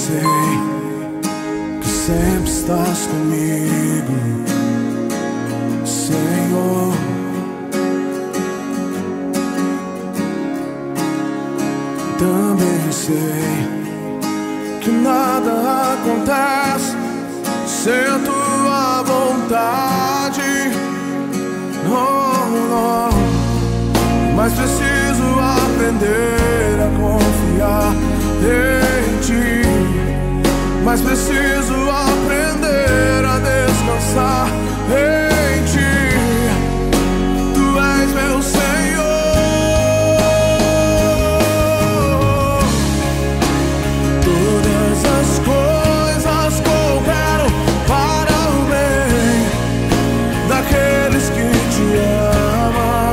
sei que sempre estás comigo, Senhor. Também sei que nada acontece sem a tua vontade. Oh, não. Mas preciso aprender a confiar em ti. Mas preciso aprender a descansar em ti. Tu és meu Senhor. Todas as coisas cooperam para o bem daqueles que te amam.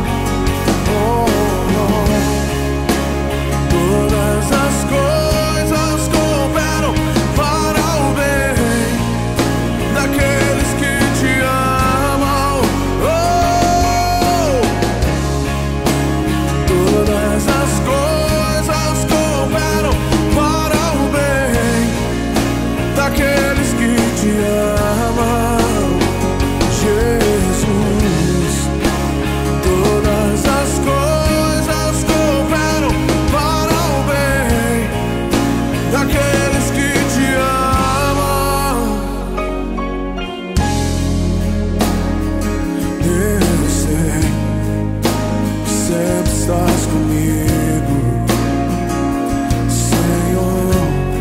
Todas as coisas cooperam para o bem daqueles que te amam. Todas as coisas cooperam para o bem daqueles que te amam, Jesus. Todas as coisas cooperam para o bem daqueles que te amam. Eu sei que sempre estás comigo, Senhor.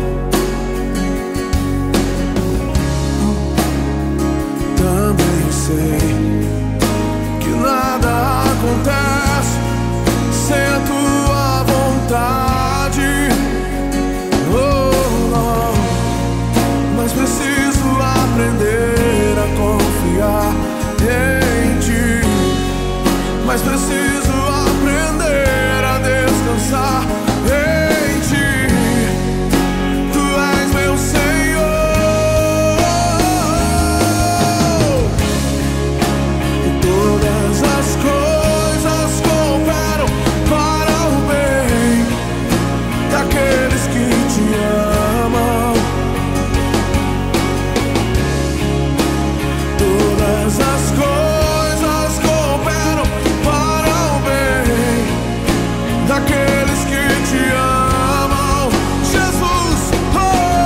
Também sei que nada acontece sem a tua vontade. Oh, não. Mas preciso aprender a confiar em ti. Mas preciso aprender a descansar em ti. Tu és meu Senhor. E todas as coisas cooperam para o bem daqueles que te amam. Todas as coisas cooperam para o bem daqueles que te amam, Jesus. Oh!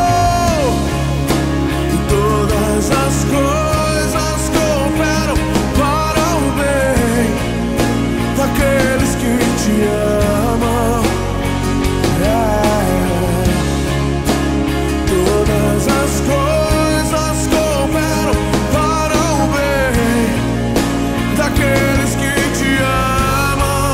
E todas as coisas cooperam para o bem daqueles que te amam. Todas as coisas cooperam para o bem daqueles que te amam.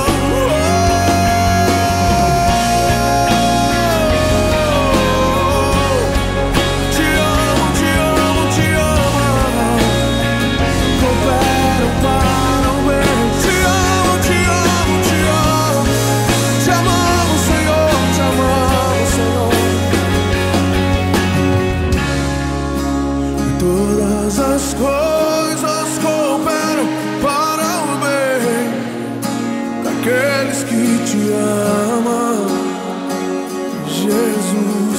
Te amo, te amo, te amo. Cooperam para o bem. Te amo, te amo, te amo. Te amamos, Senhor, te amamos, Senhor. Todas as coisas cooperam para o bem daqueles que te amam, Jesus.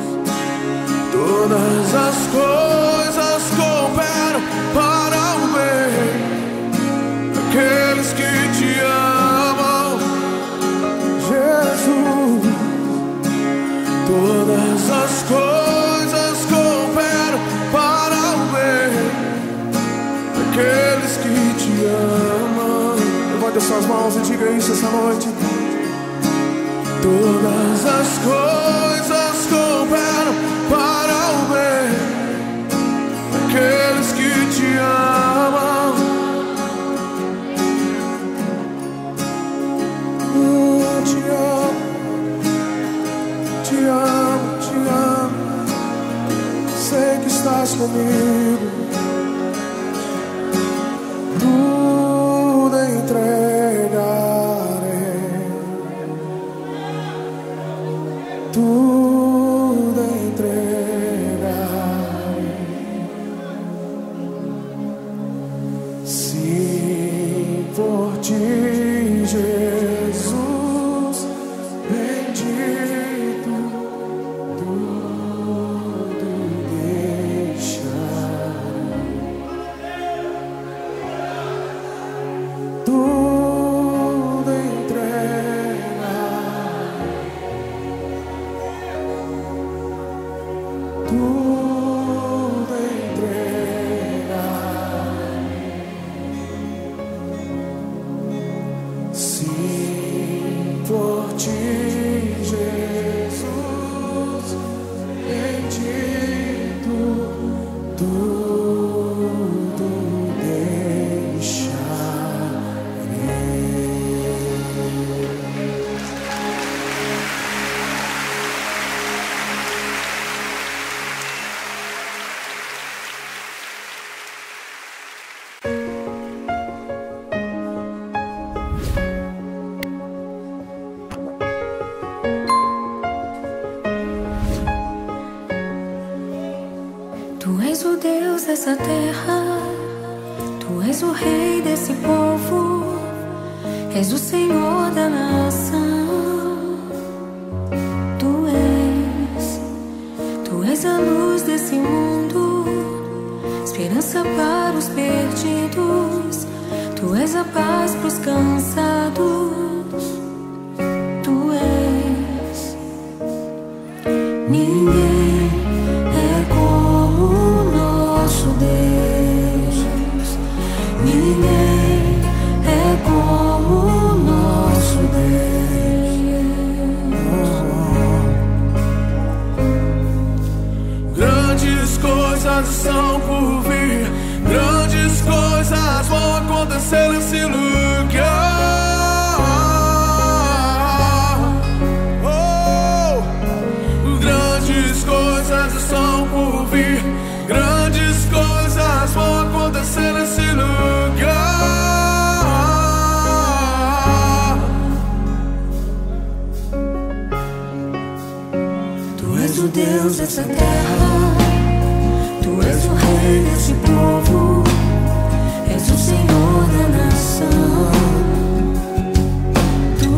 Todas as coisas cooperam para o bem daqueles que te amam, Jesus. Todas as coisas cooperam para o bem daqueles que te amam. Levante as suas mãos e diga isso essa noite. Todas as coisas cooperam para o bem daqueles que te amam. Te amo, te amo, te amo. Sei que estás comigo. Tudo entregarei. Tudo entregarei. Se por ti, Jesus, bendito tu dessa terra, Tu és o rei desse povo, és o Senhor da nação. Tu és a luz desse mundo, esperança para os perdidos. Tu és a paz pros cansados. Tu és. Ninguém é como o nosso Deus. Ninguém é como o nosso Deus. Grandes coisas estão por vir, grandes coisas vão acontecer nesse lugar. Oh, grandes coisas estão por vir, grandes coisas vão acontecer nesse lugar. Tu és o Deus dessa terra, Tu és o rei desse povo, és o Senhor da nação. Tu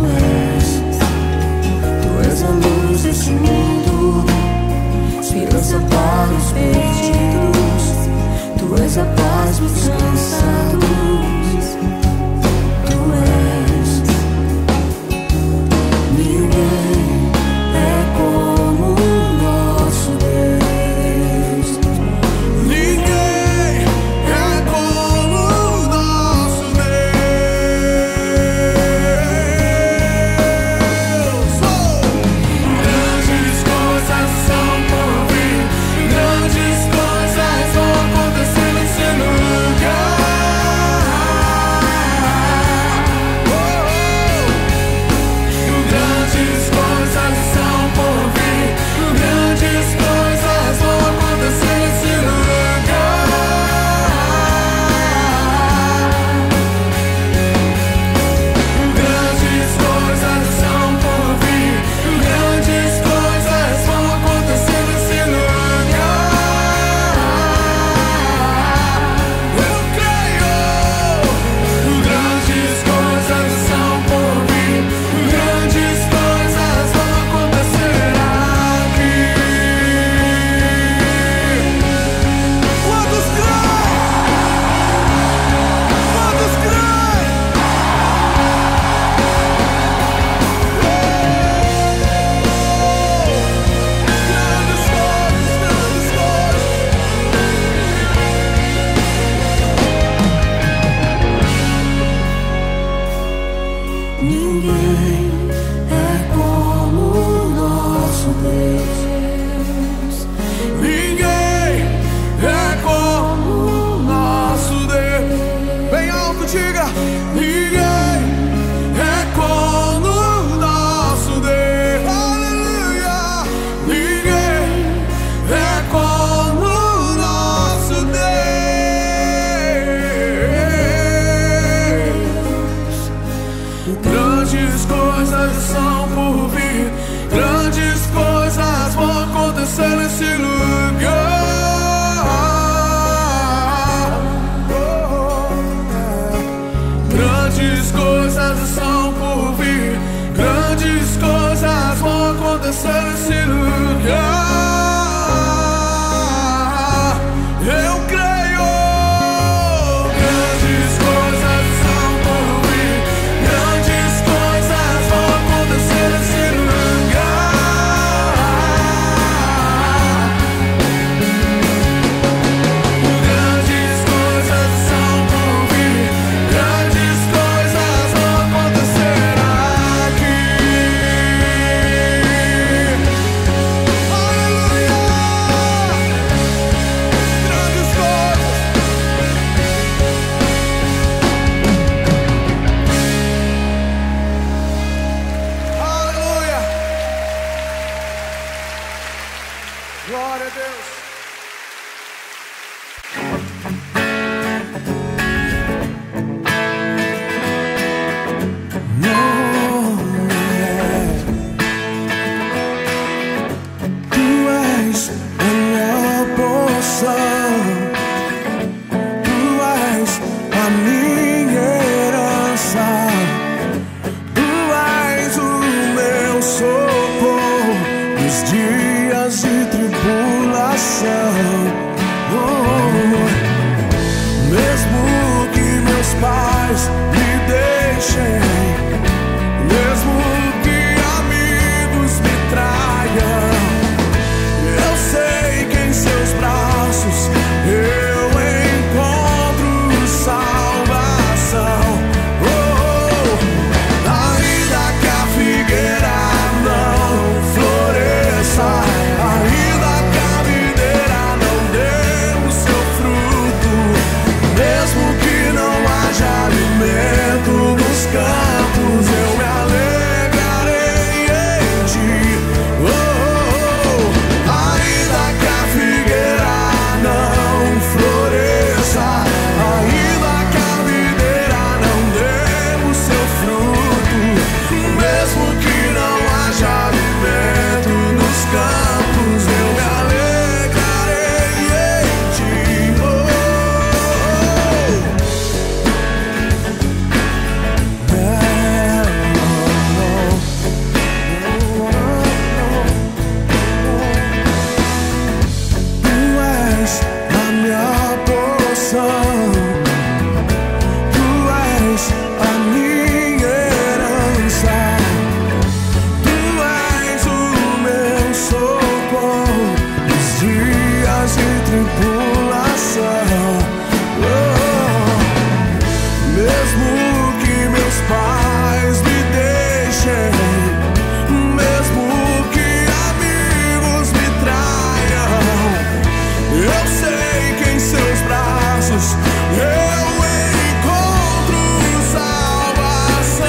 és a luz desse mundo, esperança para os perdidos. Tu és a paz dos cansados. Tu és. Ninguém é como o nosso Deus. Ninguém é como o nosso Deus. Oh! Grandes coisas são por vir, grandes coisas vão acontecer nesse lugar. Oh! Grandes coisas são por vir, grandes coisas vão acontecer nesse lugar. Grandes coisas são por vir, grandes coisas vão acontecer nesse lugar. Eu creio. Grandes coisas são por vir, grandes coisas vão acontecer aqui. Quantos creem? Quantos creem? Grandes coisas, grandes coisas. Ninguém é como o nosso Deus. Ninguém é como o nosso Deus. Bem alto, diga. Ninguém é como o nosso Deus. Aleluia. Ninguém é como o nosso Deus. Grandes coisas são por vir, grandes coisas vão acontecer nesse lugar. Oh, grandes coisas são por vir, grandes coisas vão acontecer nesse lugar. Eu creio. Grandes coisas são por vir, grandes coisas vão acontecer nesse lugar. Grandes coisas são por vir, grandes coisas vão acontecer aqui. nos dias de tribulação. Mesmo que meus pais me deixem, mesmo que amigos me traiam, eu sei que em seus braços eu encontro salvação. Ainda que a figueira não floresça, ainda que a videira não dê o seu fruto, mesmo que não haja alimento nos campos, eu me alegrarei em ti. Ainda que a figueira não floresça, ainda que a videira não dê o seu fruto, mesmo que não haja alimento nos campos, eu me alegrarei em ti. Tu és a minha porção, tu és a minha herança, tu és o meu socorro nos dias de tribulação. Mesmo que meus pais me deixem, mesmo que amigos me traiam, eu sei que em seus braços eu encontro salvação.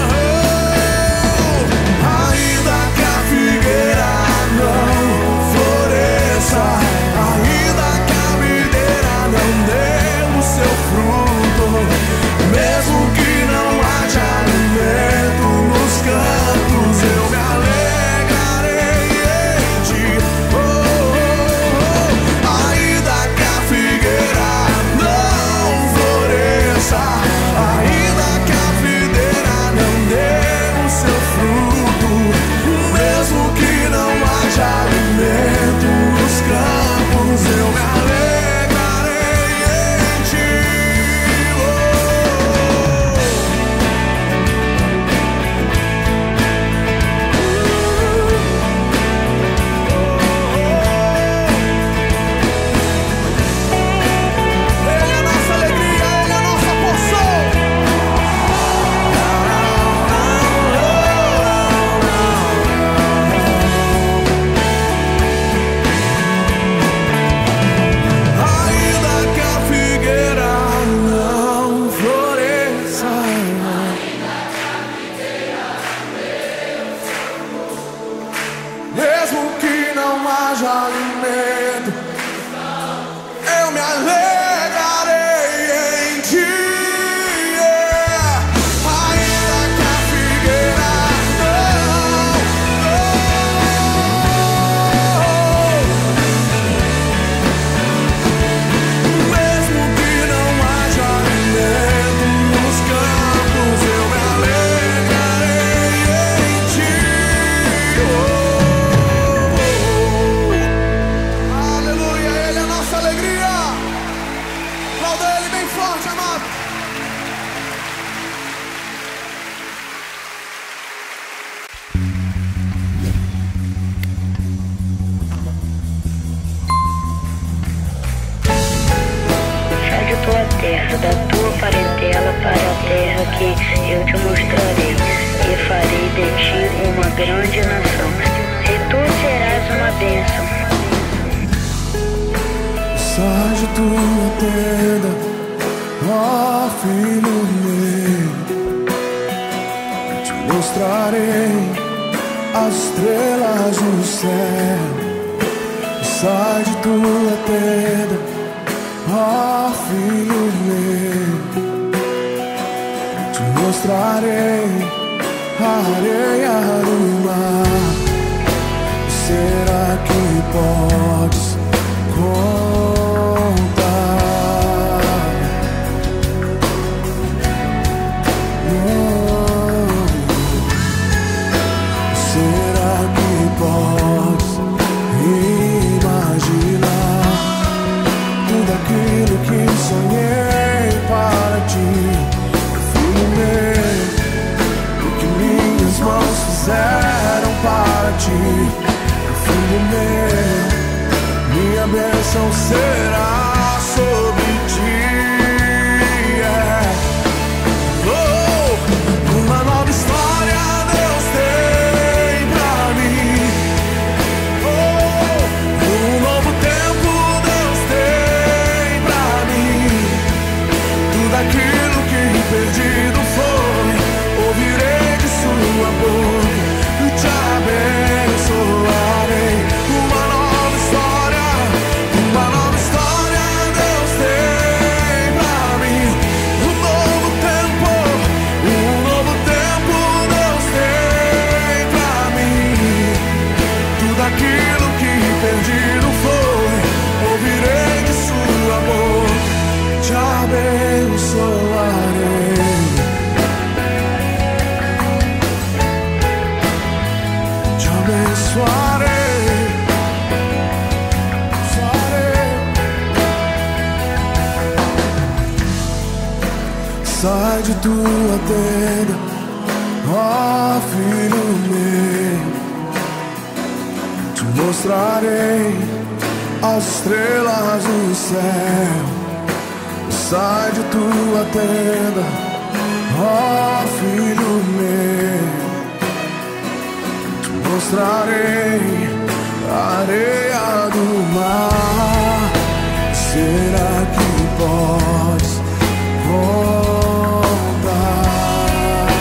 Ainda que a figueira não floresça, ainda que a videira não dê o seu fruto, mesmo que não haja alimento nos campos, eu me alegrarei em ti. Ainda que a figueira não floresça, ainda que a videira não dê o seu fruto, mesmo que não haja alimento nos campos, eu me alegrarei em ti. Ele é nossa alegria, Ele é nossa porção. Ainda que a figueira não floresça, mesmo que não haja alimento, eu me alegrarei em ti. Ainda que a figueira mesmo que não haja alimento nos campos, eu me alegrarei em ti. Aleluia, Ele é a nossa alegria. Aplauda Ele bem forte, amado. Sai de tua terra, da tua parentela para a terra que eu te mostrarei, e farei de ti uma grande nação, e tu serás uma bênção. Sai de tua tenda, ó filho meu, te mostrarei as estrelas no céu. Sai de tua tenda, ó filho meu, te mostrarei a areia do mar. Será que podes contar? Será que podes Filho meu, minha bênção será sobre ti. Uma nova história Deus tem pra mim. Um novo tempo Deus tem pra mim. Tudo aquilo que perdido foi, ouvirei de sua boca, te abençoarei. Uma nova história Deus tem pra mim. Um novo tempo Deus tem pra mim. Tudo aquilo que perdido foi, ouvirei de sua boca, te abençoarei. Te abençoarei. Sai de tua tenda, ó filho meu, te mostrarei as estrelas do céu. Sai de tua tenda, ó filho meu, te mostrarei a areia do mar. Será que podes voltar?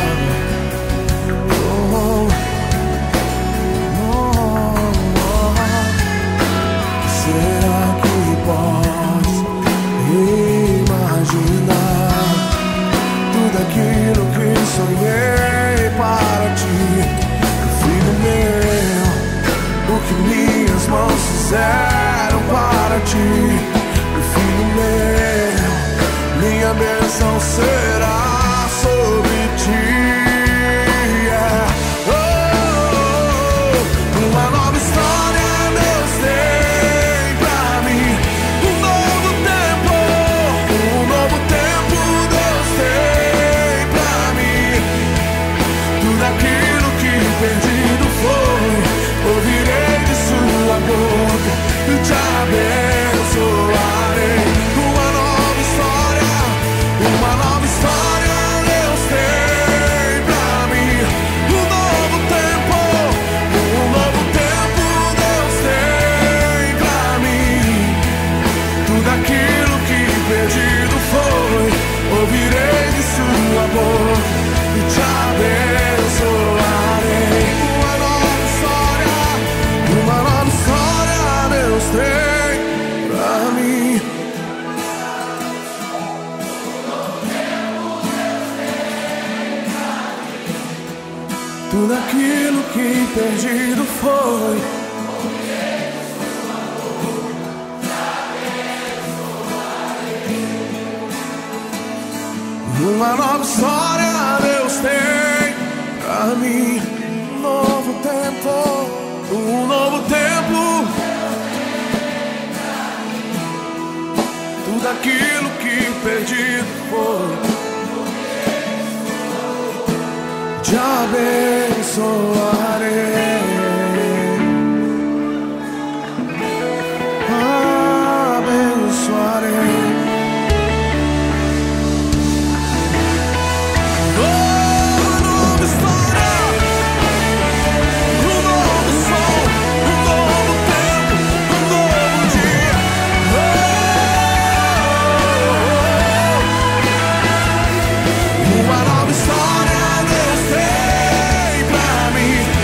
Será que podes imaginar tudo aquilo que sonhei para ti? Filho meu, o que minhas mãos fizeram para ti? Filho meu, minha bênção será sobre ti. Uma nova história Deus tem pra mim. Um novo tempo Deus tem pra mim. Tudo aquilo que perdido foi, ouvirei de sua boca, te abençoarei. Uma nova história Deus tem pra mim. Um novo tempo Deus tem pra mim. Tudo aquilo que perdido foi, ouvirei de sua boca, te abençoarei. Uma nova história Deus tem pra mim. Tudo aquilo que perdido foi, uma nova história Deus tem pra mim. Um novo tempo tudo aquilo que perdido foi, te abençoarei. Abençoarei. Uma nova história Deus tem pra mim.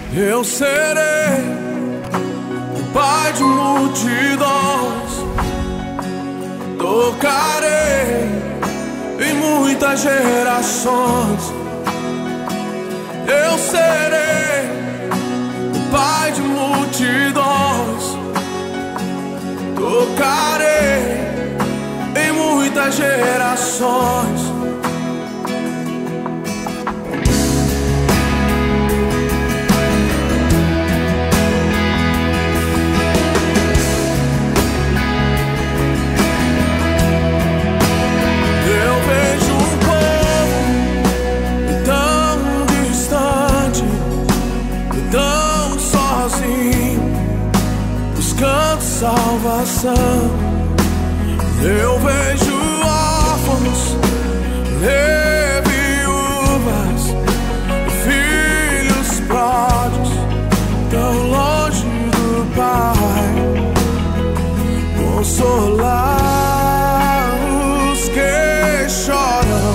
Eu serei o pai de multidões, tocarei em muitas gerações. Eu serei o pai de multidões, tocarei em muitas gerações. Salvação, eu vejo órfãos e viúvas, filhos pródigos, tão longe do Pai, consolar os que choram,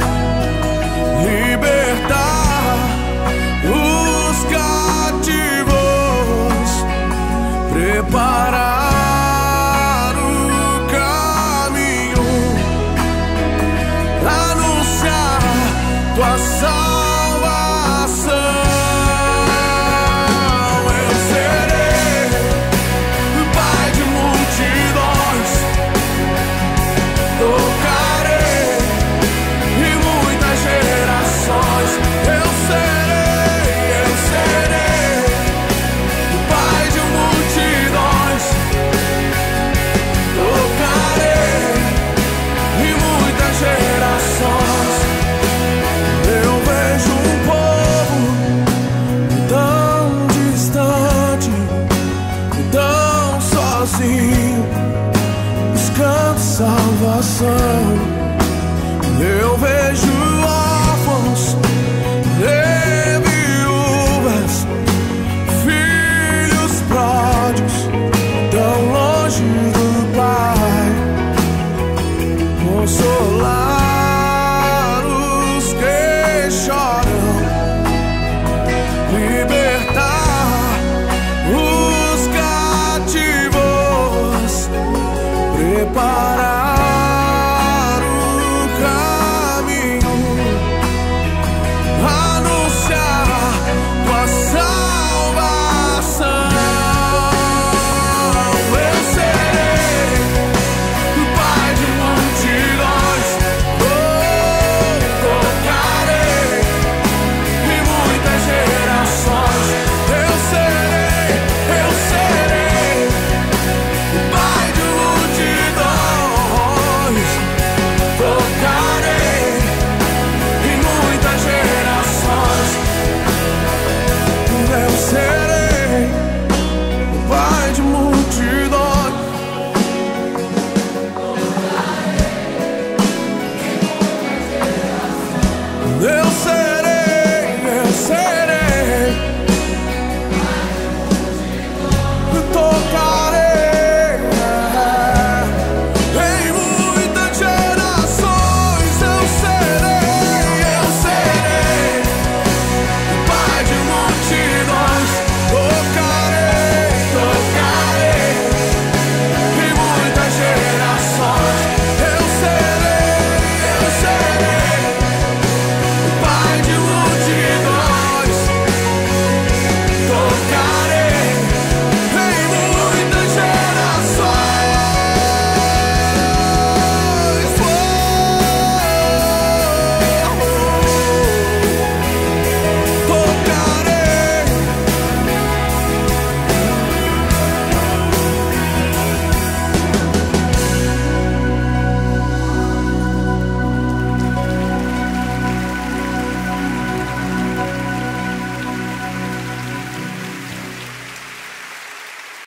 libertar os cativos, preparar tua salvação.